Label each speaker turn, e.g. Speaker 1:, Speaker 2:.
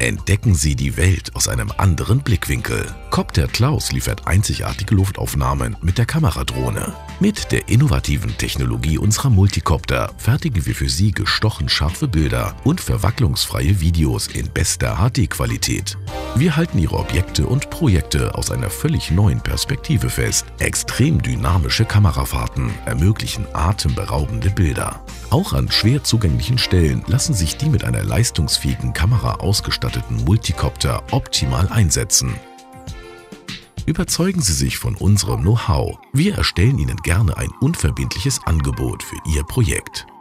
Speaker 1: Entdecken Sie die Welt aus einem anderen Blickwinkel. Copter Klaus liefert einzigartige Luftaufnahmen mit der Kameradrohne. Mit der innovativen Technologie unserer Multicopter fertigen wir für Sie gestochen scharfe Bilder und verwacklungsfreie Videos in bester HD-Qualität. Wir halten Ihre Objekte und Projekte aus einer völlig neuen Perspektive fest. Extrem dynamische Kamerafahrten ermöglichen atemberaubende Bilder. Auch an schwer zugänglichen Stellen lassen sich die mit einer leistungsfähigen Kamera ausgestatteten Multicopter optimal einsetzen. Überzeugen Sie sich von unserem Know-how. Wir erstellen Ihnen gerne ein unverbindliches Angebot für Ihr Projekt.